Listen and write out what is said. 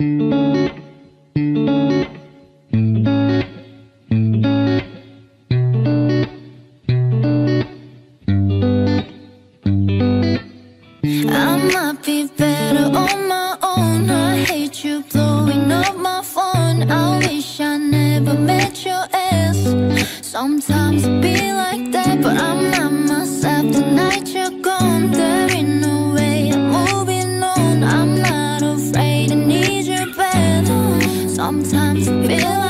might be better on my own. I hate you blowing up my phone. I wish I never met your ass. Sometimes it be like that, but I'm not myself the night you're gone. There ain't no way I'm moving on. I'm not afraid, I need you bad. Sometimes it feel